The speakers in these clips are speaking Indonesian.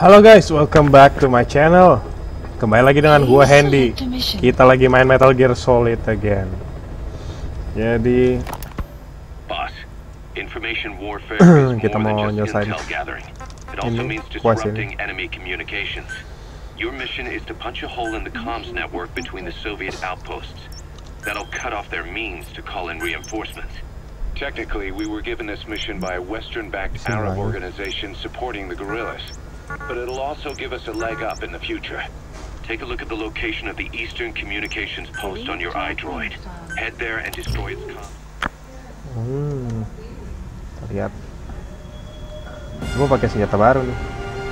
Halo guys, welcome back to my channel. Kembali lagi dengan gua Handy. Kita lagi main Metal Gear Solid again. Jadi kita mau nyelesain ini quest ini. Your mission is to punch a hole in the comms network between the Soviet outposts. That'll cut off their means to call in reinforcements. Technically, we were given this mission by a Western-backed Arab organization supporting the guerrillas. But it'll also give us a leg up in the future. Take a look at the location of the Eastern Communications Post on your iDroid. Head there and destroy its comms. Lihat. Gua pakai senjata baru nih.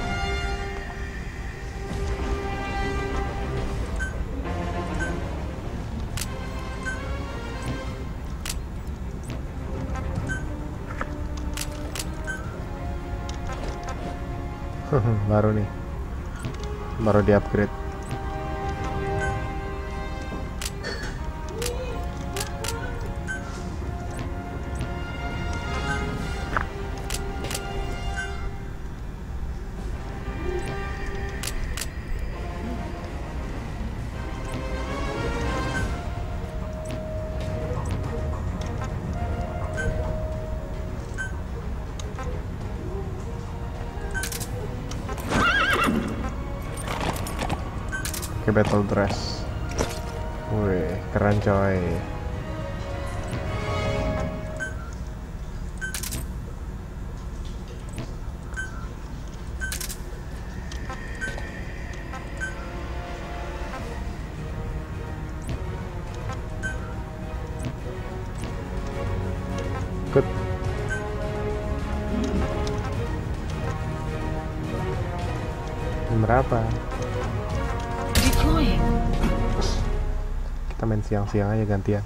Baru nih, baru di upgrade. Battle dress. Wih, keren coy. Good. Berapa? Kita main siang-siang aja gantian.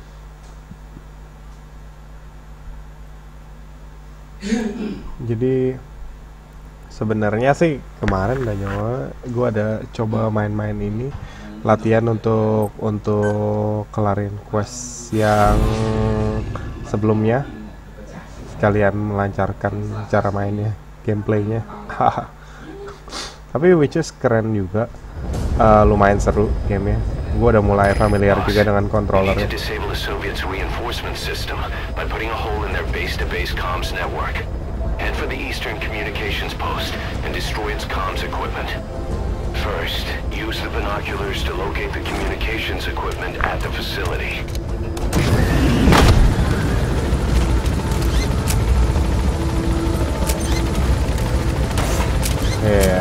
Jadi sebenarnya sih kemarin udah nyoba, gue ada coba main-main ini latihan untuk kelarin quest yang sebelumnya, sekalian melancarkan cara mainnya, gameplaynya. Tapi which is keren juga. Lumayan seru gamenya. Gue udah mulai familiar juga dengan controllernya. Head for the Eastern Communications Post and destroy its comms equipment. First, use the binoculars to locate the communications equipment at the facility. Yeah.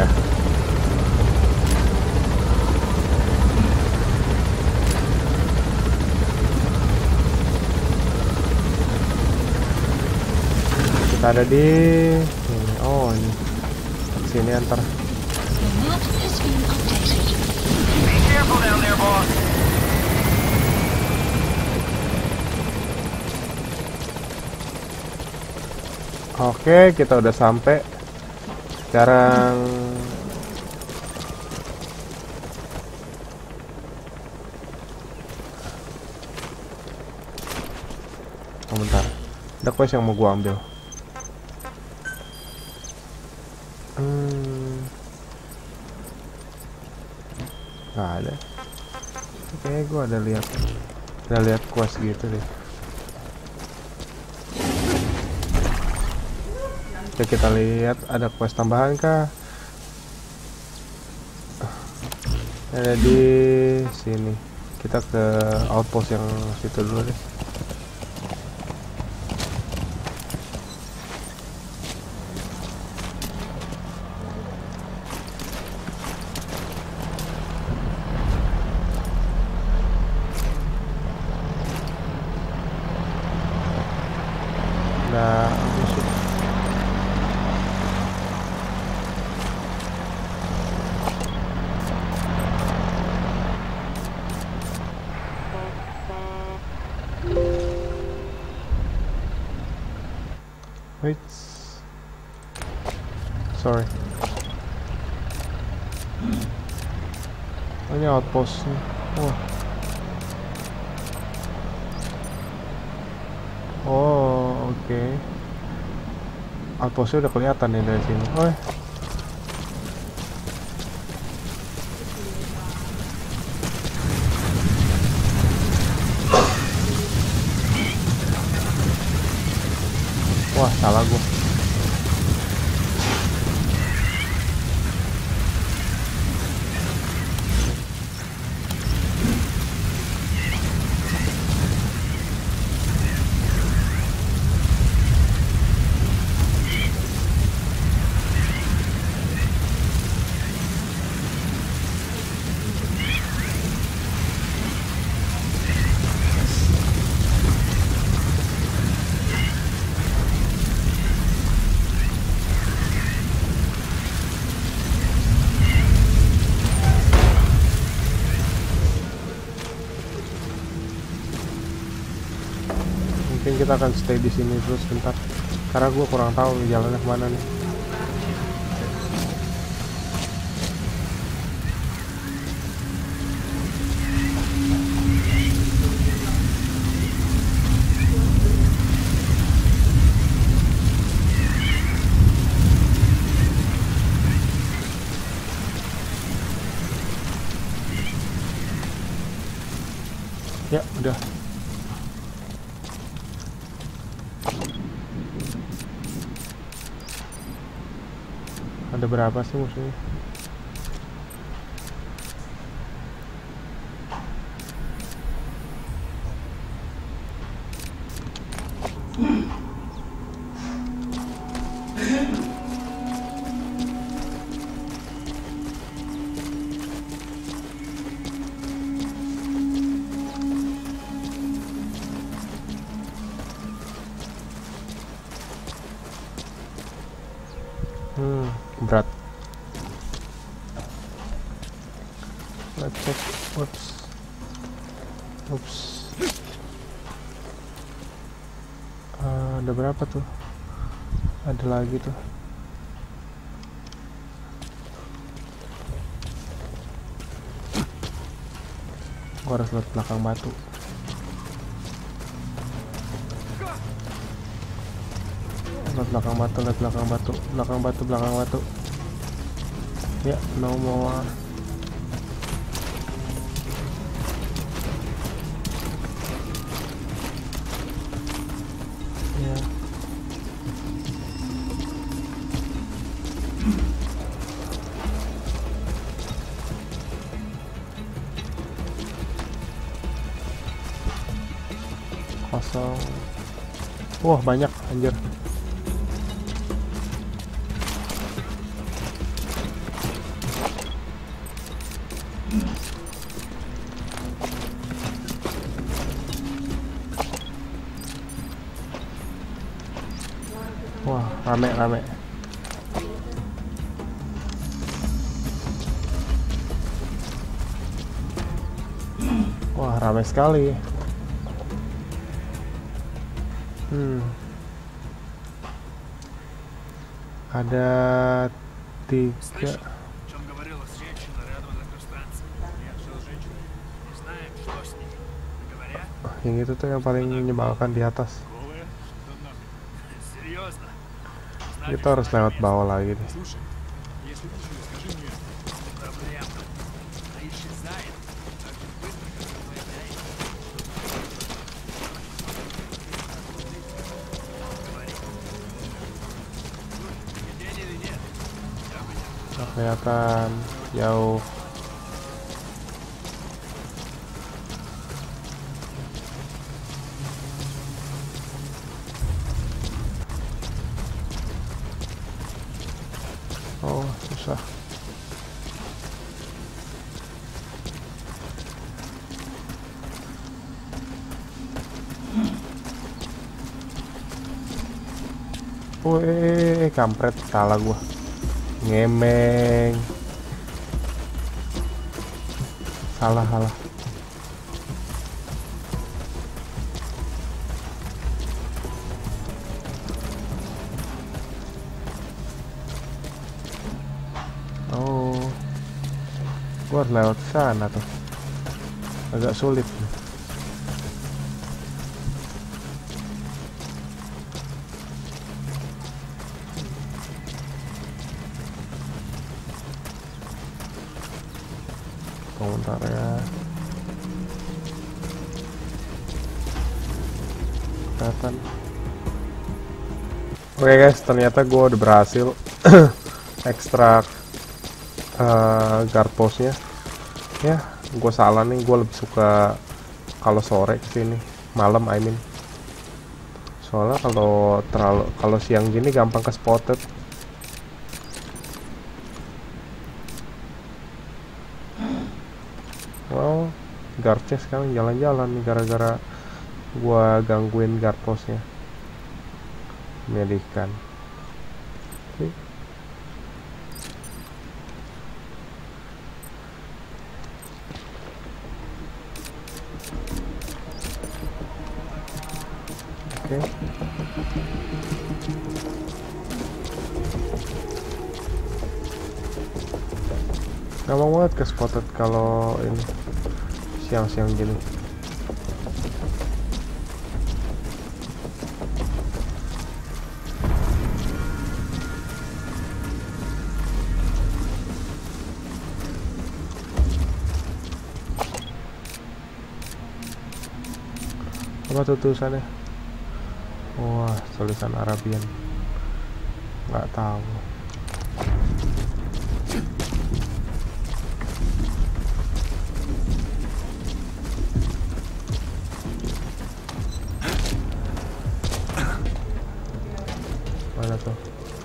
Ada di sini. Oh, ini sini antar. Oke, kita udah sampai. Sekarang bentar. Ada quest yang mau gua ambil. Nggak ada. Kayaknya gue ada lihat quest gitu deh. Oke, kita lihat ada quest tambahan kah? Ada di sini. Kita ke outpost yang situ dulu deh. Wait, sorry. Ini outpost nih. Wah. Oh, oke. Outpostnya udah kelihatan nih dari sini. Oh, Wah, salah gua. Mungkin kita akan stay di sini terus bentar, karena gue kurang tahu jalannya kemana nih. Ya udah. Ada berapa sih musuhnya? Berat. Let's check. Oops. Ada berapa tuh? Ada lagi tuh. Gua harus lihat belakang batu. Belakang batu. Ya, no more. Ya. Kosong. Wah, banyak anjir. Wah, rame. Wah, rame sekali. Ada 3. Yang itu tuh yang paling menyebalkan di atas. Kita harus lewat bawah lagi nih. Nggak kelihatan jauh. Oh, susah. Wih, kampret, salah gua. Ngemeng. Salah. Oh, gua harus lewat sana tuh. Agak sulit. Komentar ya. Kelihatan. Oke guys, ternyata gue udah berhasil ekstrak guard postnya. Ya, gue salah nih, gue lebih suka kalau sore kesini, malam I mean. Soalnya kalau siang gini gampang ke spotted. Well, guardnya sekarang jalan-jalan nih gara-gara gue gangguin guard postnya. Menyedihkan. Oke. Gampang banget ke spotted kalau ini siang-siang gini. Apa tuh tulisannya? Wah, tulisan Arabian. Nggak tahu. Mana tuh?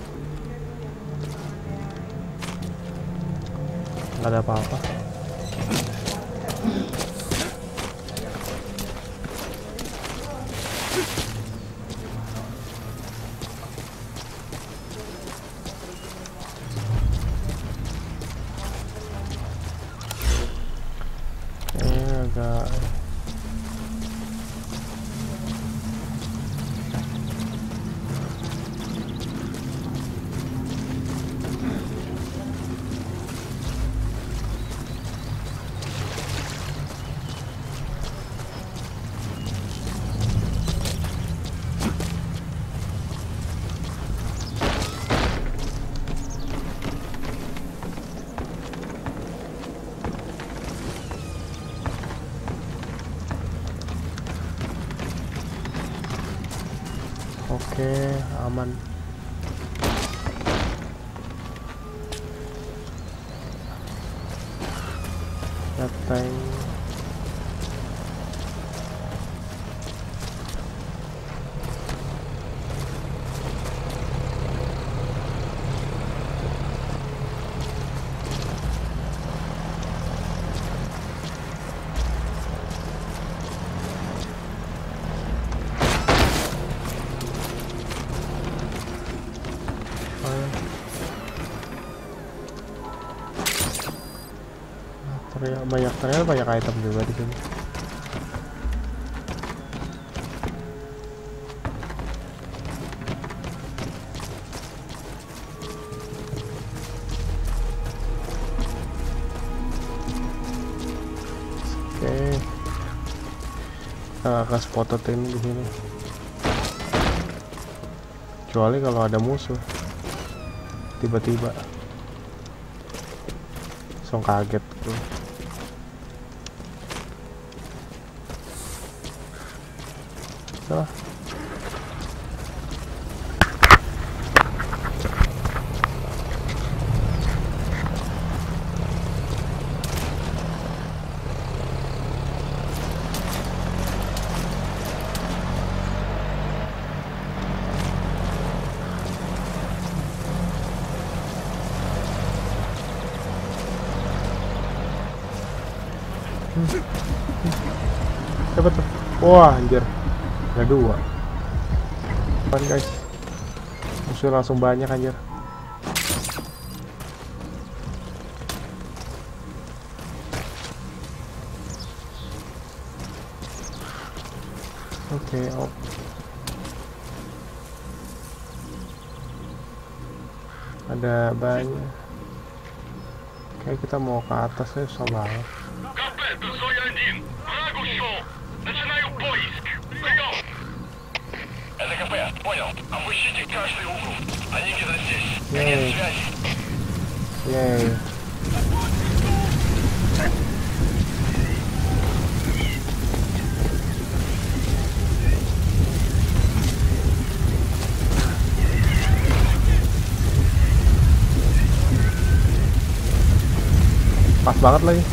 Nggak ada apa-apa. Agak oke, aman. Datang. Ternyata banyak item juga di sini. Oke, kita akan spotted ini di sini. Kecuali kalau ada musuh tiba-tiba, langsung kaget tuh. Salah. Siapa tuh? Wah, anjir. Ada dua. Kan guys. Musuh langsung banyak anjir. Oke, oh. Ada banyak. Kayak kita mau ke atas ya, susah banget. Yeay. Pas banget lagi.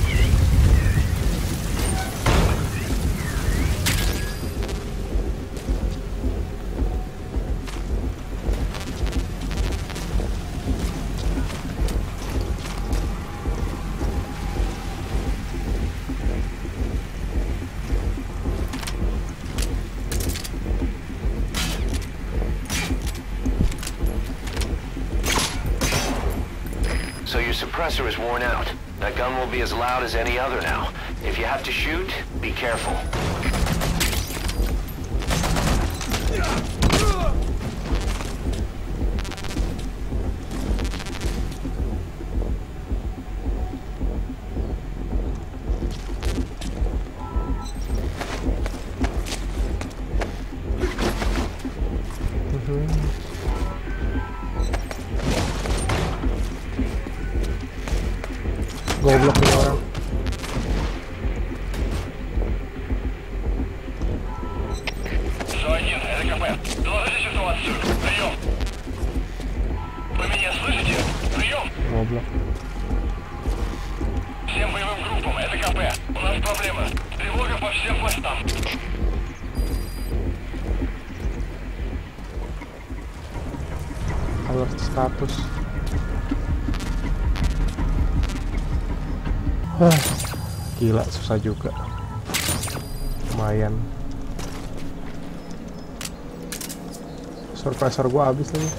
So your suppressor is worn out. That gun will be as loud as any other now. If you have to shoot, be careful. Goblok nih orang. ЗО-1, это КП. Доложите ситуацию. Прием. Вы меня слышите? Прием. Goblok. Всем боевым группам, это КП. У нас проблема. Тревога по всем постам. Alert status. Gila, susah juga. Lumayan. Suppressor gua habis lagi.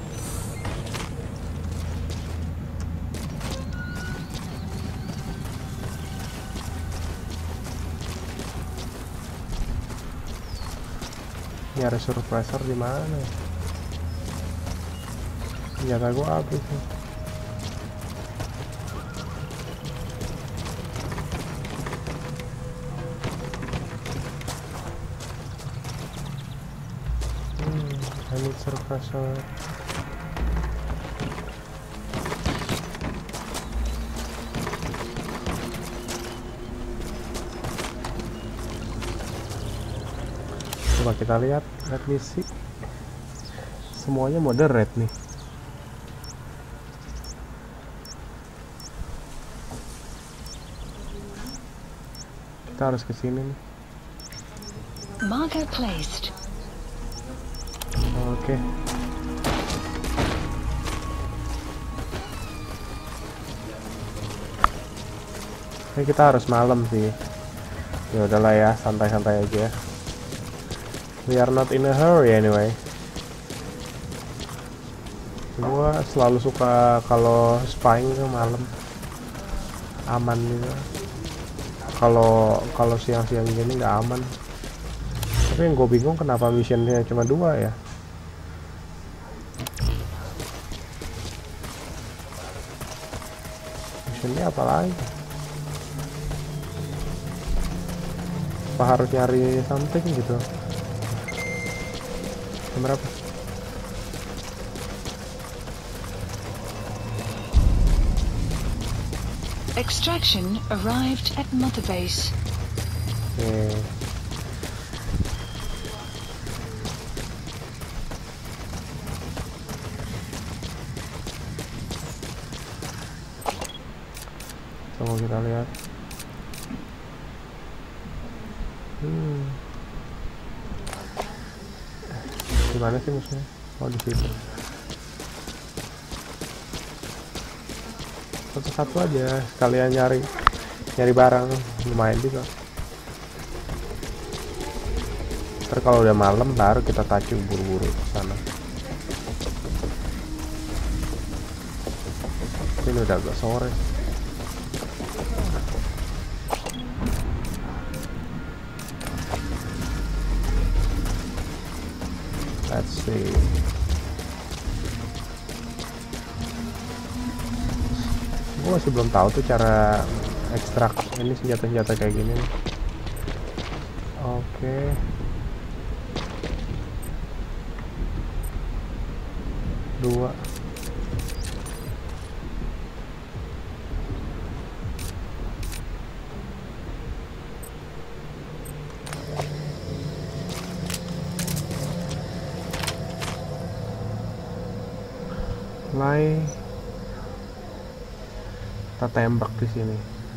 Nyari suppressor di mana? Senjata gua habis nih. I need suppressor. Coba kita lihat, let me see. Semuanya moderate nih. Kita harus ke sini nih. Marker placed. Oke. Ini kita harus malam sih. Ya udahlah ya, santai-santai aja. We are not in a hurry anyway. Gua selalu suka kalau spying ke malam. Aman gitu. Kalau siang-siang gini nggak aman. Tapi yang gue bingung kenapa missionnya cuma 2 ya. Missionnya apa lagi? Apa harus nyari something gitu? Jam berapa? Extraction arrived at Mother Base. Oke. Coba kita lihat. Gimana sih musuhnya? Oh, di situ. Satu-satu aja, sekalian nyari barang, lumayan juga. Ntar kalau udah malam baru kita tacu buru-buru ke sana. Ini udah agak sore. Let's see. Gue masih belum tahu tuh cara ekstrak ini senjata-senjata kayak gini nih. Oke. Dua. Kita tembak di sini.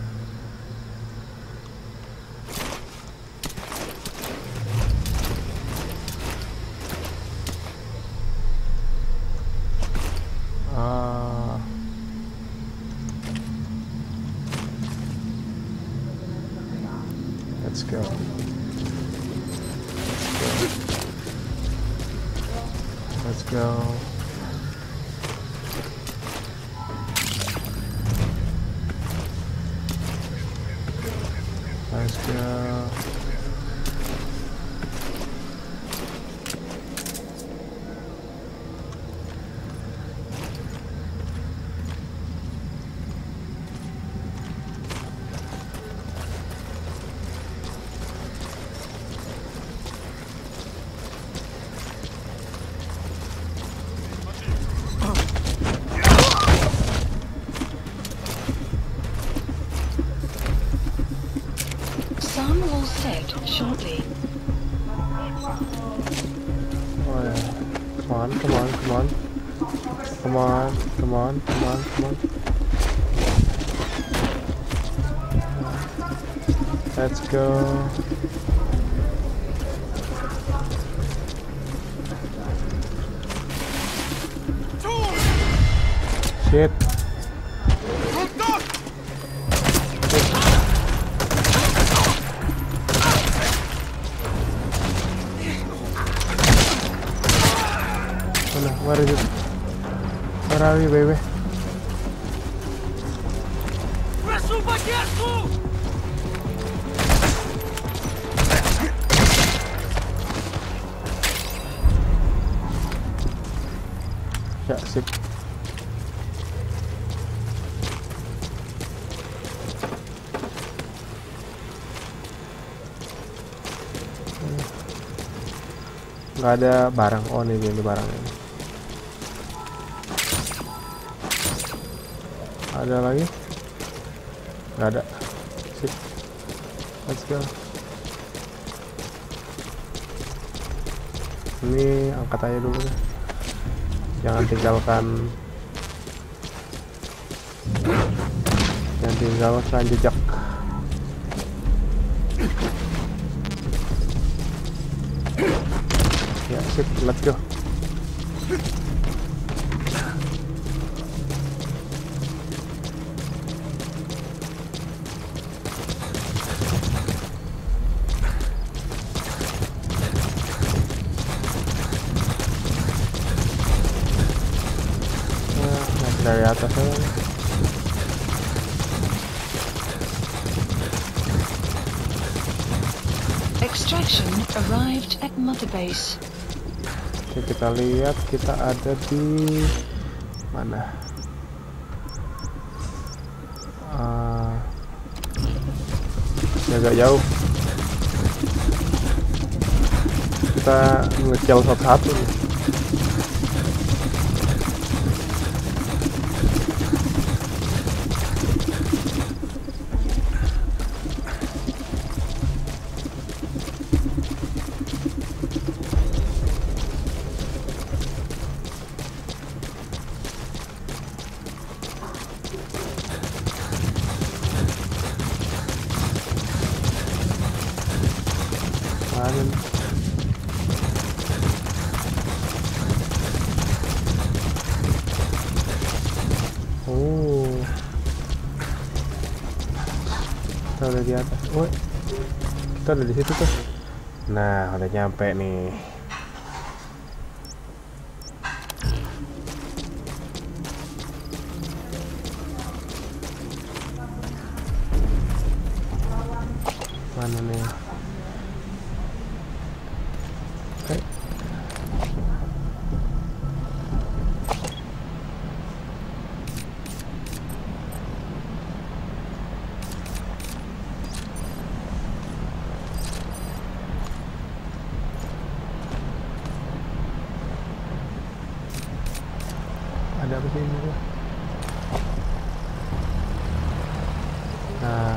Let's go. Let's go. Let's go. Sun will set shortly. Oh, yeah. Come on, come on, come on. Come on, come on, come on, come on. Let's go. Shit. Where is it? Where are we, baby? Ya, sip. Nggak ada barang. Oh, ini barang ini. Ada lagi? Nggak ada. Sip. Let's go. Ini angkat aja dulu deh. Jangan tinggalkan jejak. Ya, sip. Let's go. Dari atas aja. Extraction arrived at Mother Base. Oke, kita lihat kita ada di mana? Agak jauh. Kita nge-kill satu-satu nih. Oh, kita udah di atas. Oh, kita udah di situ tuh. Nah, udah nyampe nih. Mana nih? Oke. Ada apa sih ini? Nah,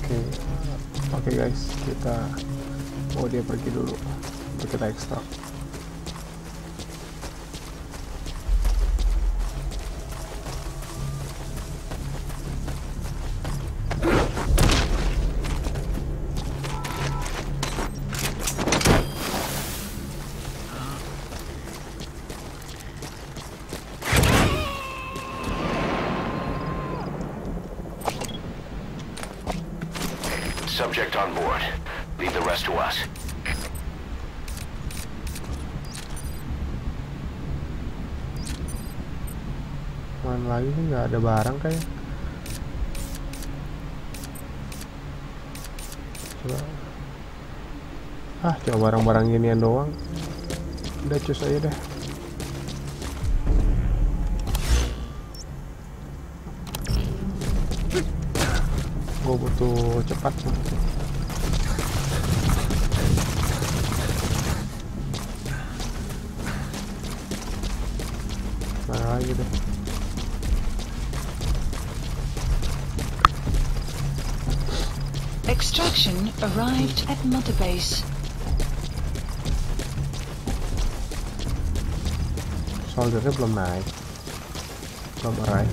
Oke guys, dia pergi dulu untuk kita ekstrak. Subject on board. Leave the rest to us. Mana lagi sih, nggak ada barang kayak. Coba barang-barang ginian doang. Udah cus aja deh. Gue butuh cepat sih. Mana lagi deh. Extraction arrived at Mother Base. Soldiernya belum naik, belum arrive.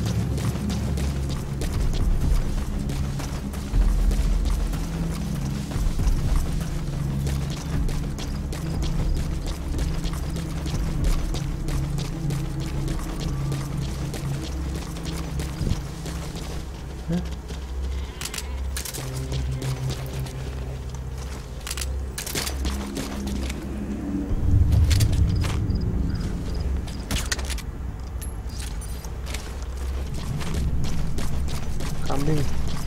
Kambing.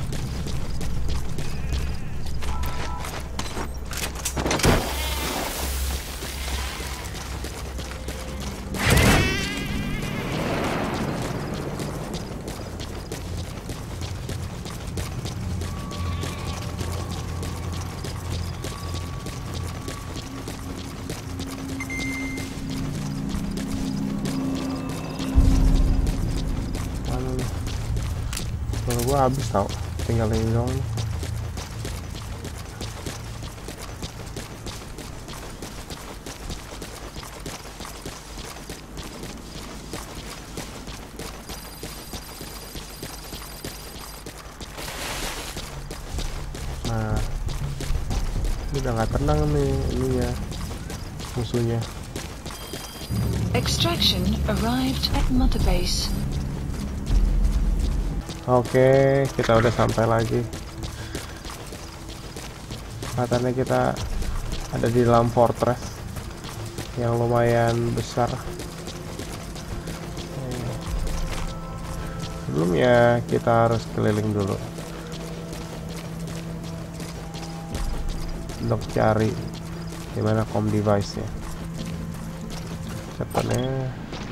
Gua habis tau, tinggal ini doang. Nah, ini udah nggak tenang nih ininya, musuhnya. Extraction arrived at Mother Base. Oke, kita udah sampai lagi. Katanya kita ada di dalam fortress yang lumayan besar. Sebelumnya kita harus keliling dulu untuk cari dimana com device-nya. Cepatnya.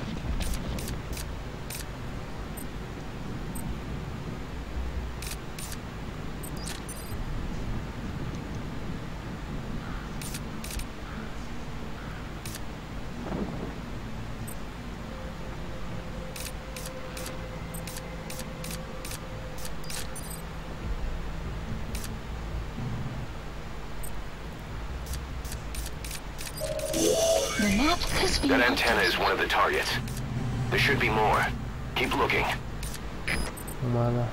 That antenna is one of the targets. There should be more. Keep looking. Mana?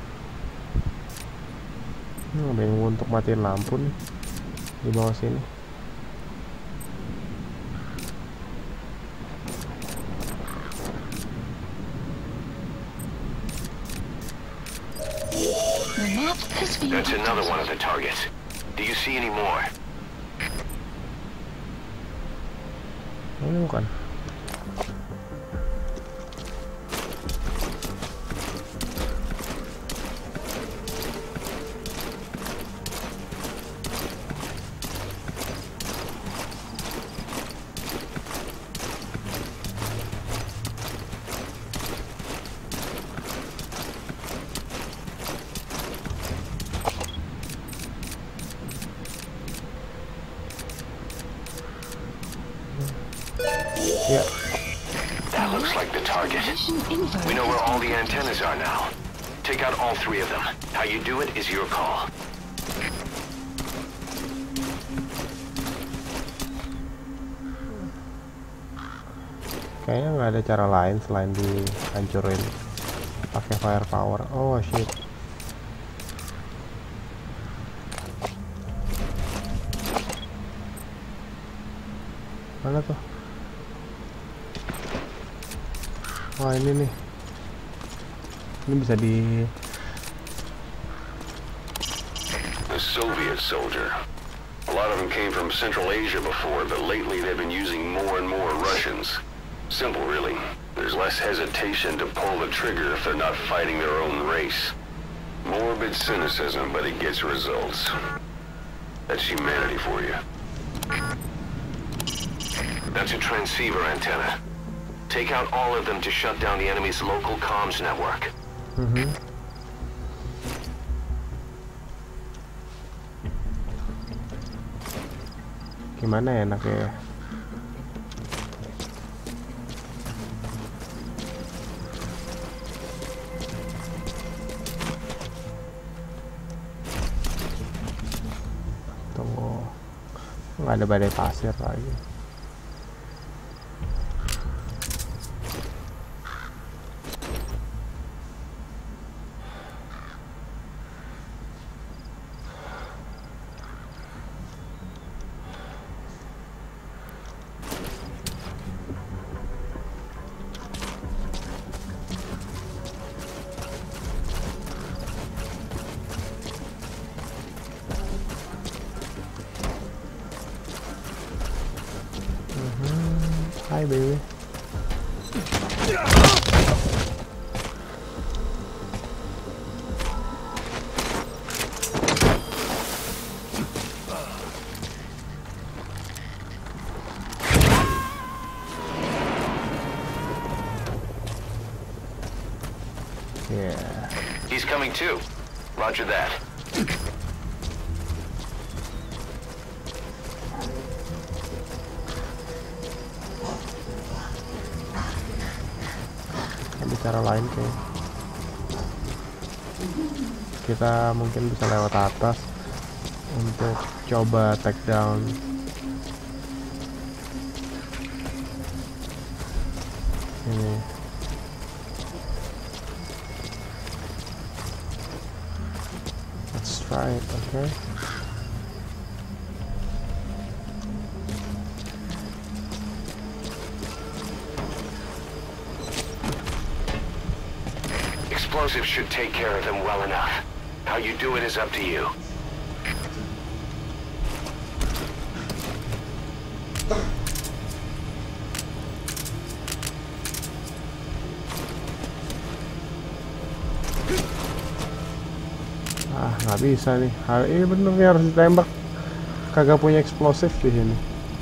Bingung untuk matiin lampu nih di bawah sini. That's another one of the targets. Do you see any more? Ini bukan. Yeah. That looks like the target. We know where all the antennas are now. Take out all 3 of them. How you do it is your call. Kayaknya nggak ada cara lain selain dihancurin pakai firepower. Oh shit. Mana tuh? Wah ini nih. Ini bisa di The Soviet soldier. A lot of them came from Central Asia before, but lately they've been using more and more Russians. Simple, really. There's less hesitation to pull the trigger if they're not fighting their own race. Morbid cynicism, but it gets results. That's humanity for you. That's a transceiver antenna. Take out all of them to shut down the enemy's local comms network. Gimana ya enaknya ya? Tunggu, nggak ada badai pasir lagi. Hi baby. Yeah. He's coming too. Roger that. Ada cara lain kayak kita mungkin bisa lewat atas untuk coba take down ini. Let's try it, okay? Explosives should take care of them well enough. How you do it is up to you. Ah, nggak bisa nih. Ini bener nih harus ditembak. Kagak punya eksplosif di sini.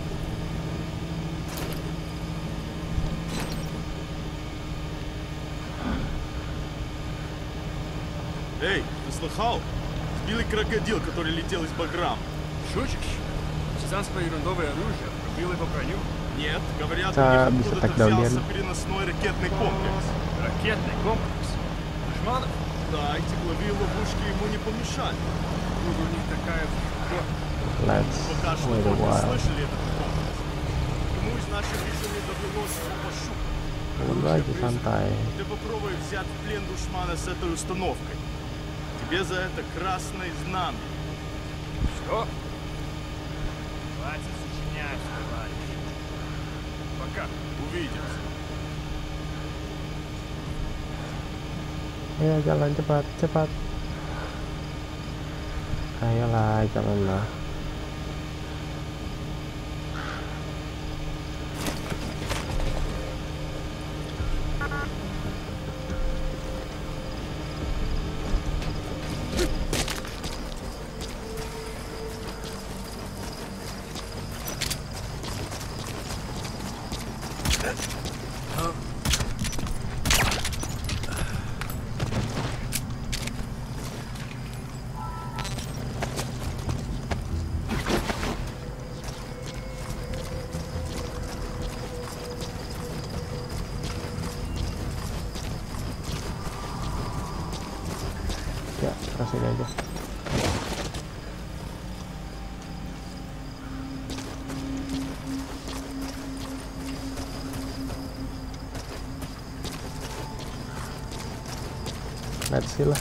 Эй, ты слыхал? Сбили крокодил, который летел из Баграм. Шутишь? Сизанское ерундовое оружие пробило его броню. Нет, говорят, Да, у них bisa откуда-то take down взялся dia. переносной ракетный комплекс. Ракетный комплекс. Душманов? Да, эти тепловые ловушки ему не помешали. Откуда у них такая... Let's Пока что wait a только while. слышали этот комплекс. Кому из наших еще не довелось его пошукать? Lagi santai. Ты попробуй взять в плен душмана с этой установкой. Тебе за это красное знамя. Что? Хватит сочинять, товарищ. Пока. Увидимся. Ayo jalan cepat, cepat. Ayolah, jalanlah. Let's see lah.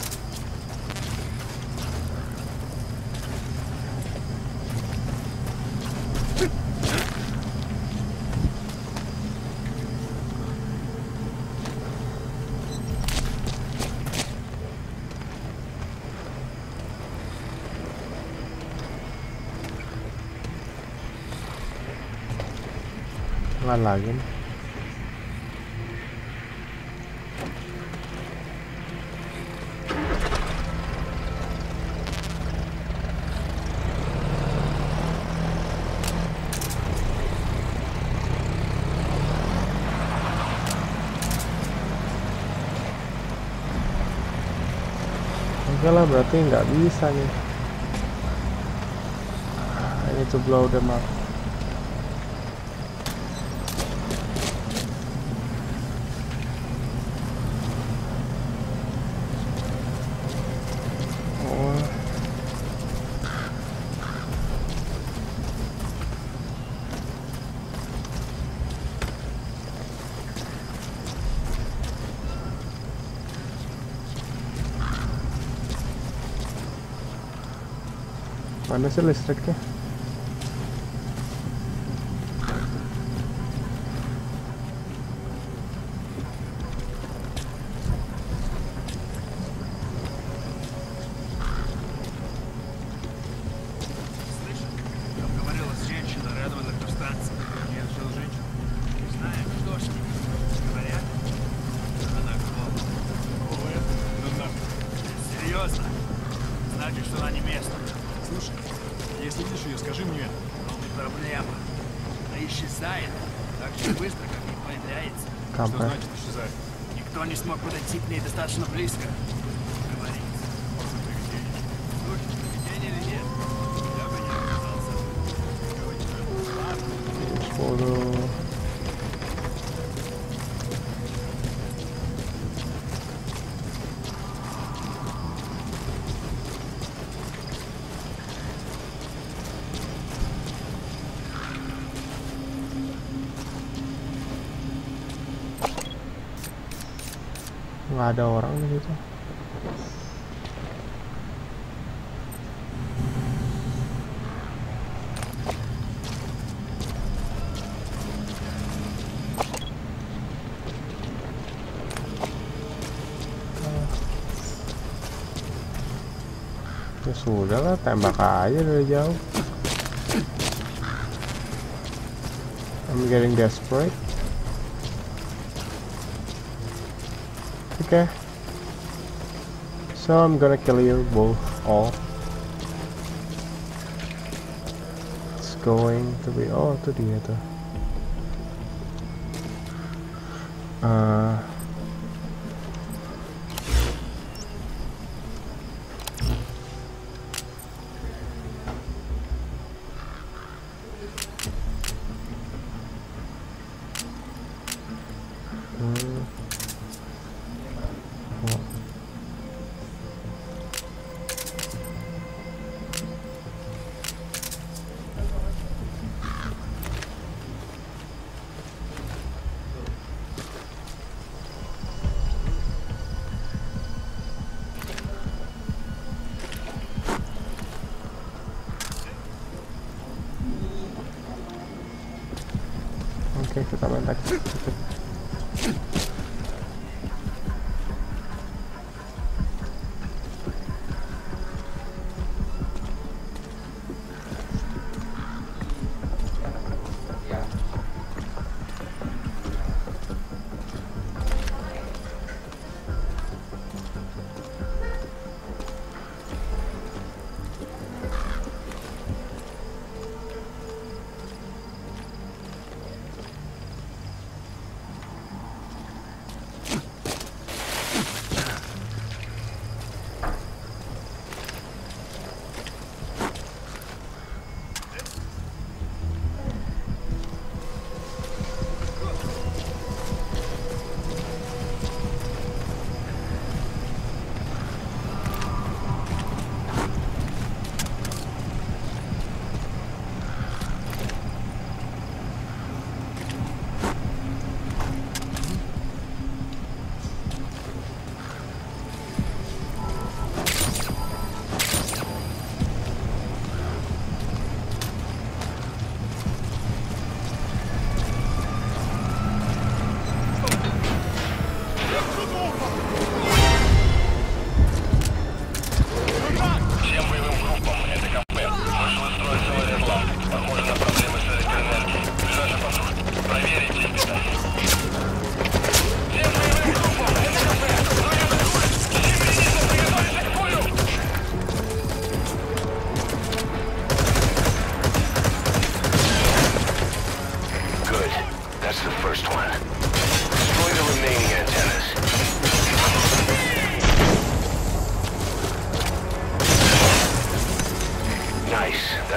Nggak lagi nih. Oke lah, berarti nggak bisa nih. I need to blow them up. Mana sih listriknya? Там говорила женщина рядом на электростанции. Я жил женщину. Не знаю, что ж говорят. Она голодна. Ой, ну нахуй. Серьезно? Значит, что она не местная. Слушай, если видишь ее, скажи мне. Но не проблема. Она исчезает так же быстро, как и появляется. Что Кампе. значит исчезает? Никто не смог подойти к ней достаточно близко. Говорится. Слушай, привидение или нет? Я бы не оказался. Foto. Nggak ada orang di situ. Ya sudah lah, tembak aja dari jauh. I'm getting desperate. Okay. So I'm gonna kill you both all. It's going to be, oh itu dia tuh. Oke, kita main lagi.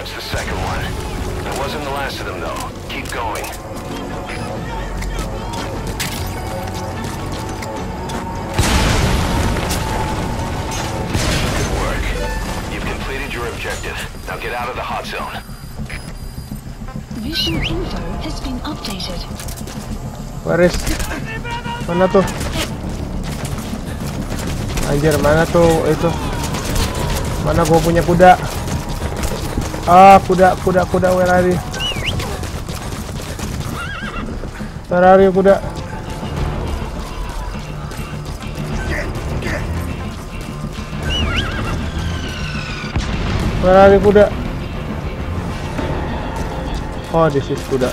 That's the second one. That wasn't the last of them, though. Keep going. Good work. You've completed your objective. Now get out of the hot zone. Mission info has been updated. Waris, mana tuh? Anjir, mana tuh itu? Mana gua punya kuda? Ah, kuda, where are you? Where are you, kuda? Where are you, kuda? Oh, this is kuda.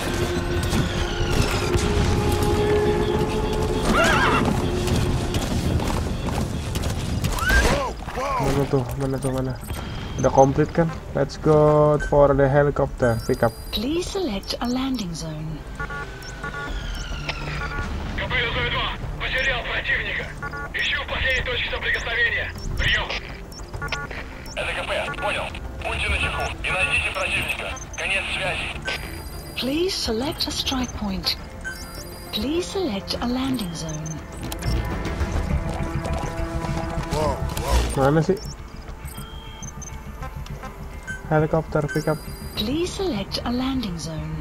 Mana? Udah komplit kan? Let's go for the helicopter pickup. Please select a landing zone. КП-02, потерял противника. Ищу последней точки соприкосновения. Прием. Это КП, понял. Будьте начеку и найдите противника. Конец связи. Please select a strike point. Please select a landing zone. Mana sih? Helicopter pickup. Please select a landing zone.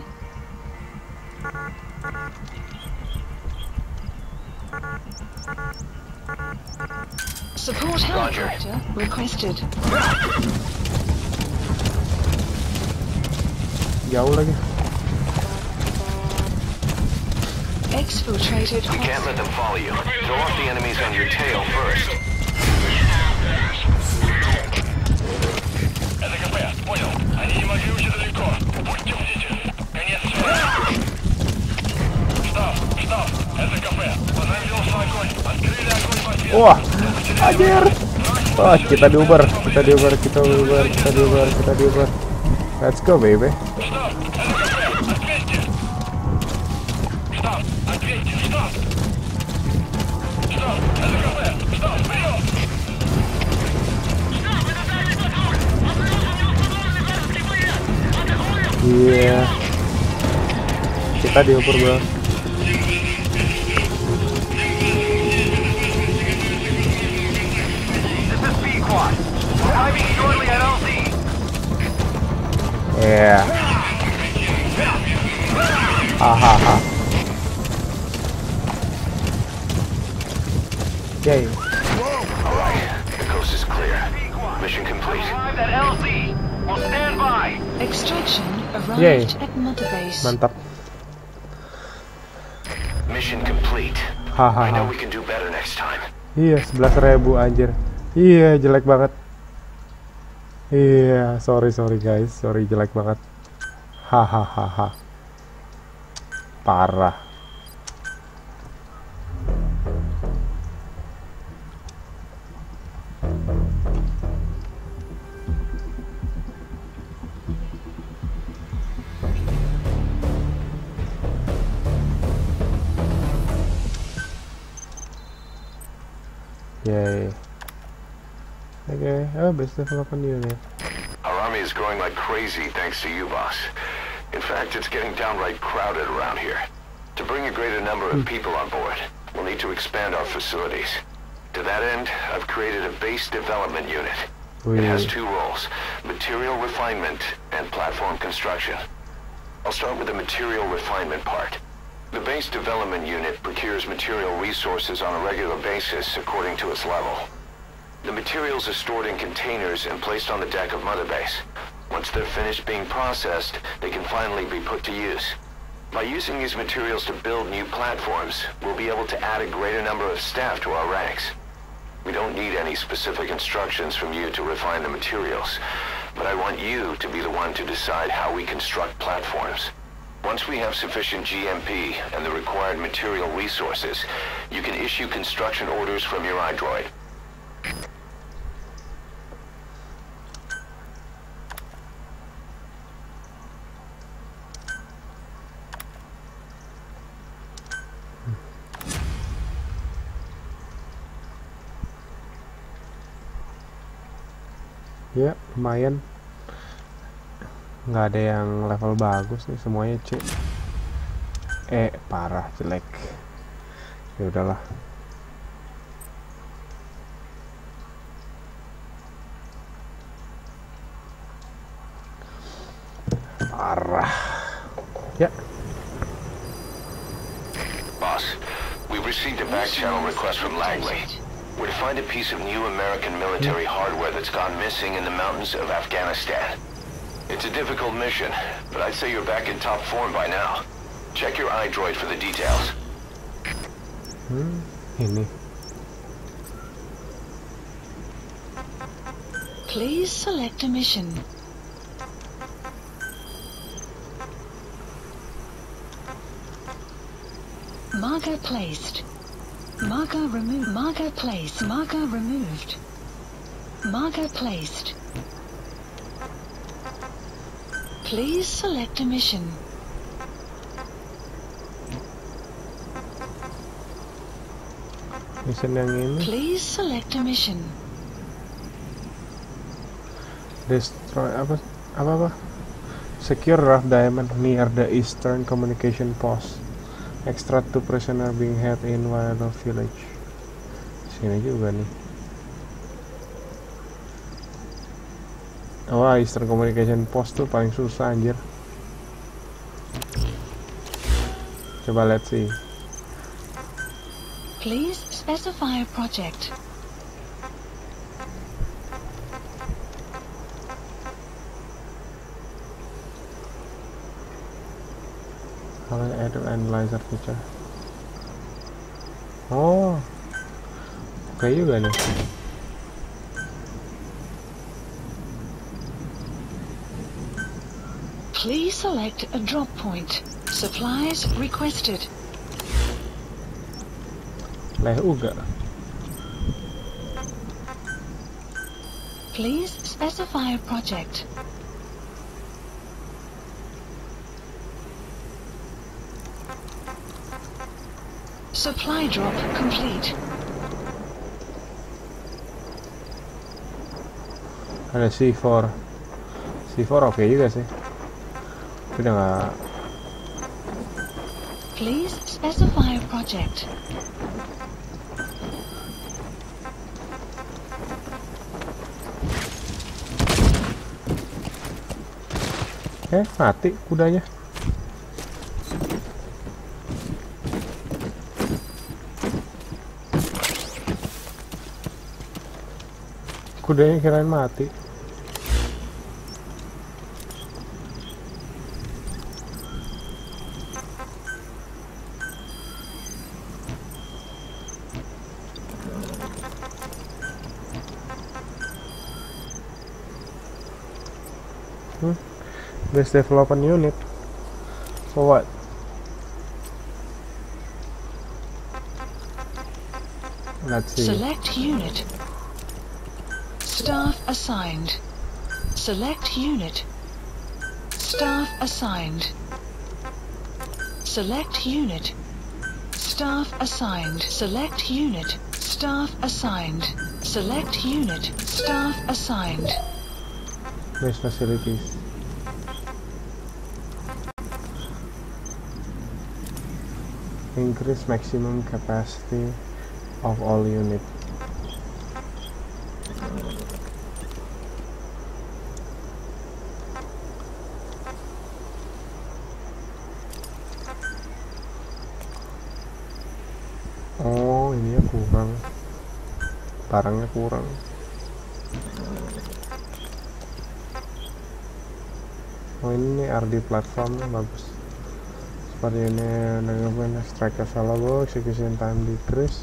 Support helicopter requested. Jauh lagi. Exfiltrated You can't let them follow you. Throw off the enemies on your tail first. Это КП, понял. Они не могли уйти далеко. Будьте бдительны. Конец связи. Штаб, это КП. По нам велся огонь. Открыли огонь по телу. Wah, anjir. Oh, kita diuber. Let's go, baby. Штаб, это КП. Ответьте. Штаб, ответьте. Штаб, это КП. Штаб, вперед. Iya. Kita diuber, bro. Yeah. Hahaha. Yay. Alright, the coast is clear. Mission complete. That LZ. We'll stand by. Extraction Yay. arrived at Mother Base. Mantap. Mission complete. I know Hahaha. we can do better next time. Iya, 11.000 anjir. Iya, jelek banget. Iya, sorry guys, sorry jelek banget. Hahaha. Parah. Yay. Okay, oh, best development unit. Our army is growing like crazy thanks to you, boss. In fact, it's getting downright crowded around here. To bring a greater number of people on board, we'll need to expand our facilities. To that end, I've created a base development unit. It has two roles, material refinement and platform construction. I'll start with the material refinement part. The base development unit procures material resources on a regular basis according to its level. The materials are stored in containers and placed on the deck of Mother Base. Once they're finished being processed, they can finally be put to use. By using these materials to build new platforms, we'll be able to add a greater number of staff to our ranks. We don't need any specific instructions from you to refine the materials, but I want you to be the one to decide how we construct platforms. Once we have sufficient GMP and the required material resources, you can issue construction orders from your iDroid. Ya, lumayan. Nggak ada yang level bagus nih, semuanya C. Parah jelek. Ya udahlah. Parah. Ya. Boss, we've received a back channel request from Langley. We're to find a piece of new American military hardware that's gone missing in the mountains of Afghanistan. It's a difficult mission, but I'd say you're back in top form by now. Check your iDroid for the details. Ini. Please select a mission. Marker placed. Marker removed. Marker placed. Marker removed. Marker placed. Please select a mission. Mission yang ini. Please select a mission. Destroy apa? Secure rough diamond near the eastern communication post. Extract 2 prisoner being held in Wildlife Village. Sini juga nih. Wah, eastern communication post tuh paling susah anjir. Coba lihat sih. Please specify a project. Kalian edit analyzer feature. Oh, oke juga nih. Please select a drop point. Supplies requested. Leh uga. Please specify a project. Supply drop complete. Ada C4. C4 oke juga sih. Udah nggak. Please specify a project. Mati kudanya. Kudanya kirain mati. Base development unit. So what? Let's see. Select unit. Staff assigned. Select unit. Staff assigned. Select unit. Staff assigned. Select unit. Staff assigned. Select unit. Staff assigned. Base facilities. Increase maximum capacity of all unit. Oh, ininya kurang. Barangnya kurang. Oh, ini RD platformnya bagus. Seperti ini, dengan strike available, execution time decrease.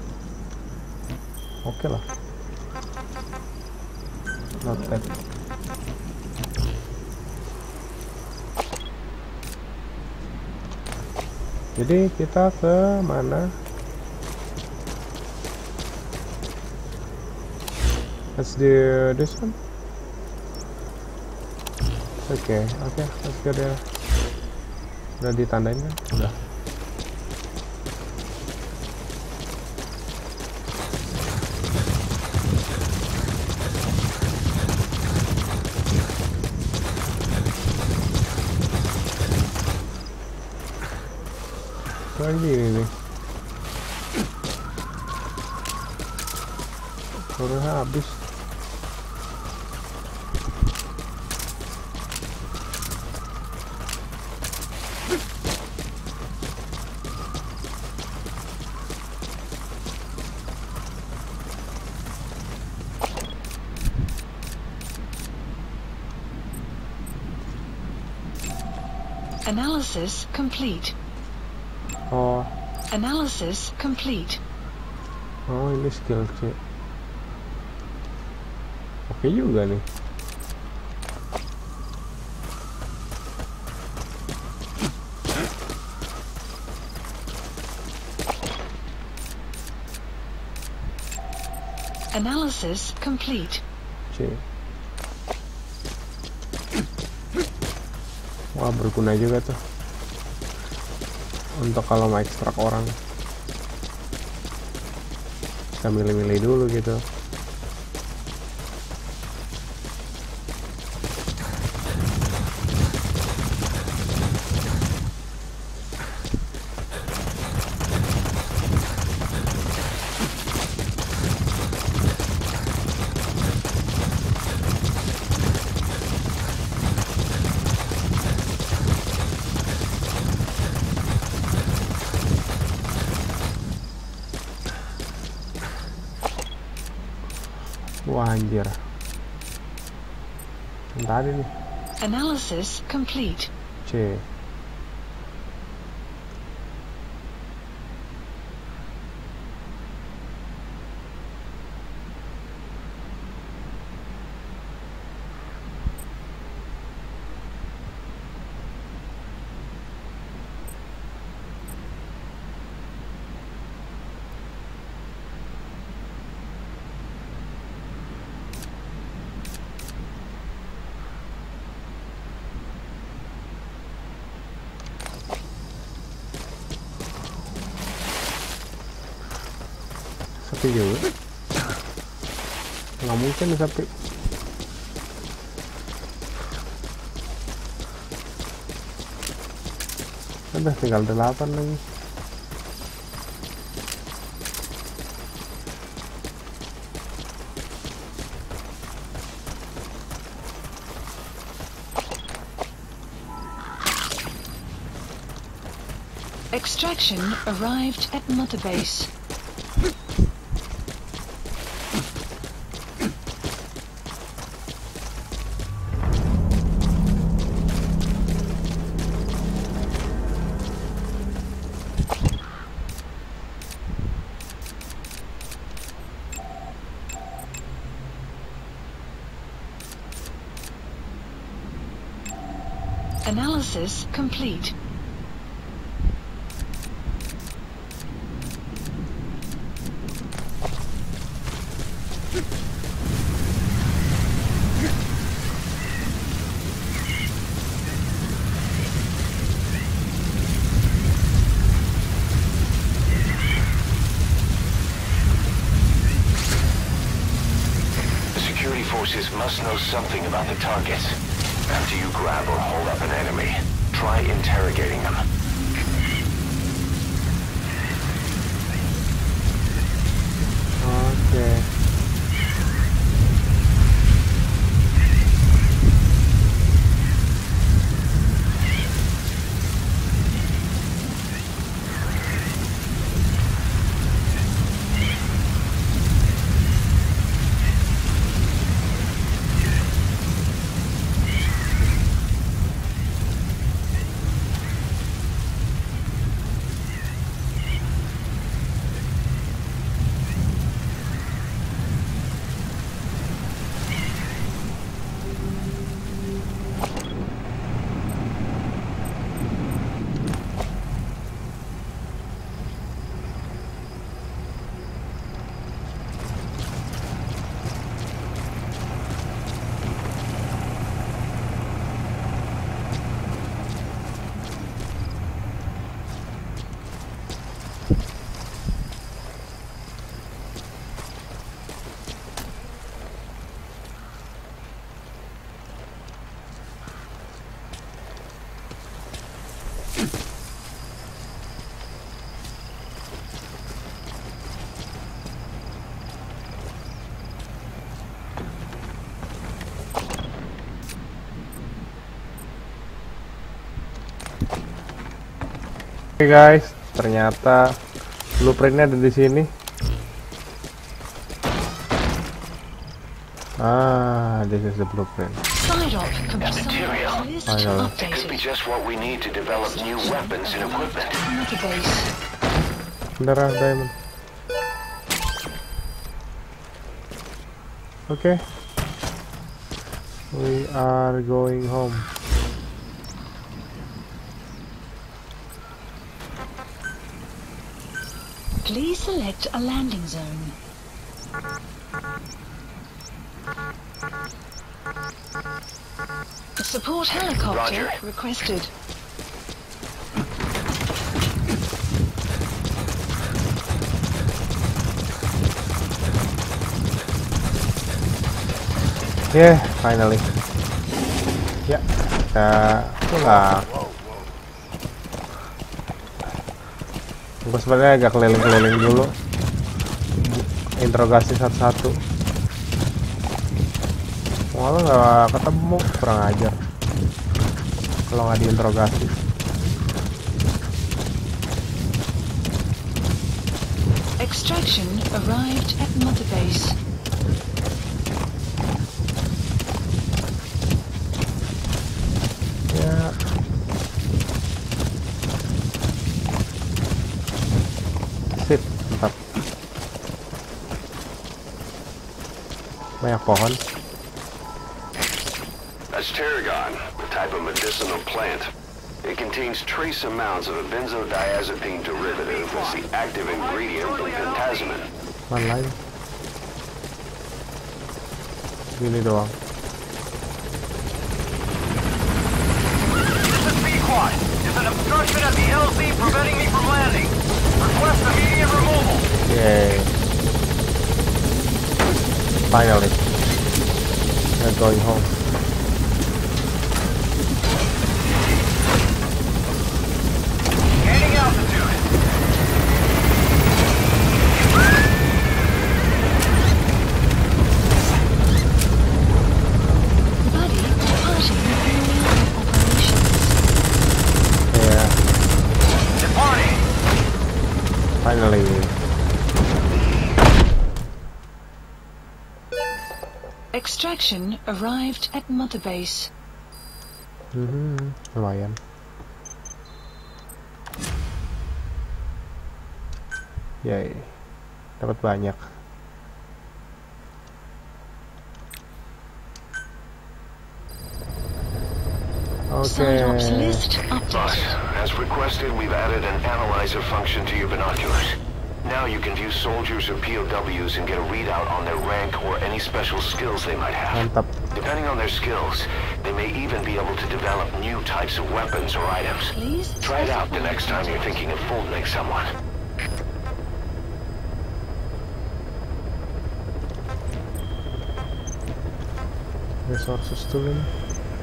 Oke lah. Not bad. Jadi kita ke mana? Let's do this one. Okay, let's go there. Udah ditandain kan? Udah. Kayak gini nih. Udah habis. Analysis complete. Oh, Analysis complete. oh ini skill C. Oke juga nih. Analysis complete. C. Wah, berguna juga tuh untuk kalau mau ekstrak orang. Bisa milih-milih dulu gitu. Wah, anjir. Yang tadi nih. Analysis complete. C. Sepi juga. Nggak mungkin sepi. Udah tinggal 8 lagi. Extraction arrived at Mother Base. Analysis complete. The security forces must know something about the targets. After you grab or hold up an enemy, try interrogating them. Oke. Oke guys, ternyata blueprintnya ada di sini. This is the blueprint. Material. It could be just what we need to develop new weapons and equipment. Beneran diamond. Okay. We are going home. Please select a landing zone. A support helicopter Roger. requested. Yeah, finally. Ya, kita pulang. Gue sebenarnya agak keliling-keliling dulu, interogasi satu-satu. Malah nggak ketemu, kurang ajar kalau nggak diinterogasi. Extraction arrived at Mother Base. Ya. Sip, mantap. Banyak pohon. That's tarragon, a type of medicinal plant. It contains trace amounts of a benzodiazepine derivative that's the active ingredient in pentazimine. Mana lagi? Gini doang. This is Pequod. There's an obstruction at the LZ preventing me from landing. Request immediate removal. Yay. Finally. We're going home. Gaining altitude. Buddy departing aerial operations. Yeah, Departing. finally. Extraction arrived at Mother Base. Lumayan. Yay, dapat banyak. Cytops Okay. list updated. As requested, we've added an analyzer function to your binoculars. Now you can view soldiers or POWs and get a readout on their rank or any special skills they might have. Mantap. Depending on their skills, they may even be able to develop new types of weapons or items. Please Try it out the specify next time you're project. thinking of folding someone. Resources dulu nih.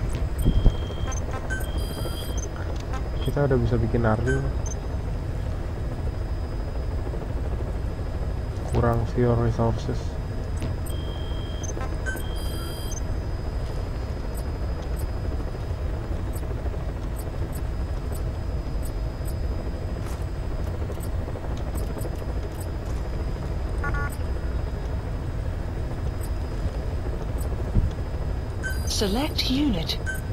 Kita udah bisa bikin Aril. Kurang fuel resources. Select unit.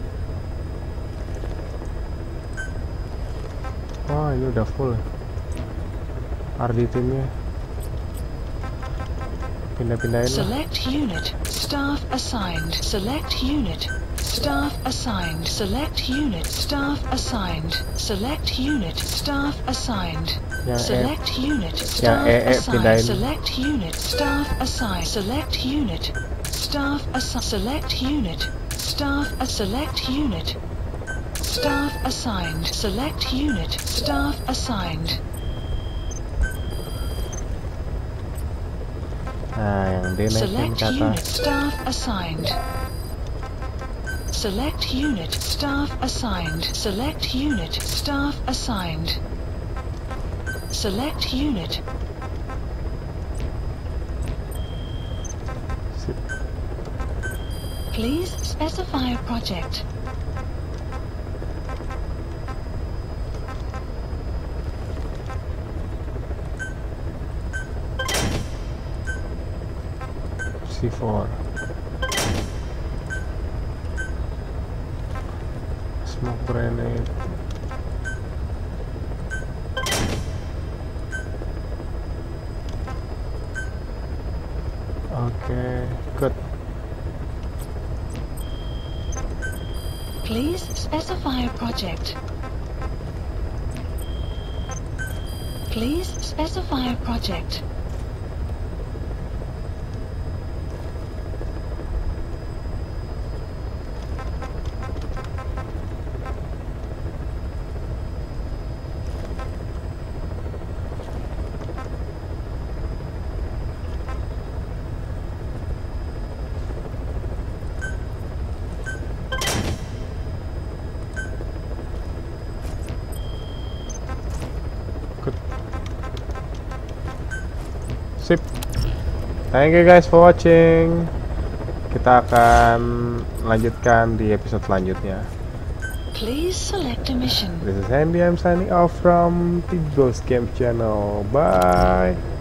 Wah, ini udah full. RD timnya. Pindah-pindahin lah. Select unit. Staff assigned. Select unit. Staff assigned. Select unit. Staff assigned. Select unit. Staff assigned. Yang E. Select unit. Yang Staff assigned. pindahin. Select unit. Staff assigned. Select unit. Staff assigned. Select unit. Staff a select unit. Staff assigned. Select unit. Staff assigned. Nah, yang D naikin Select ke unit. atas. Staff assigned. Select unit. Staff assigned. Select unit. Staff assigned. Select unit. Sip. Please specify a project. C4. Smoke grenade. Okay, good. Please specify a project. Please specify a project. Sip. Thank you guys for watching. Kita akan lanjutkan di episode selanjutnya. Please select a mission. This is Andy. I'm signing off from the Ghost Game channel. Bye.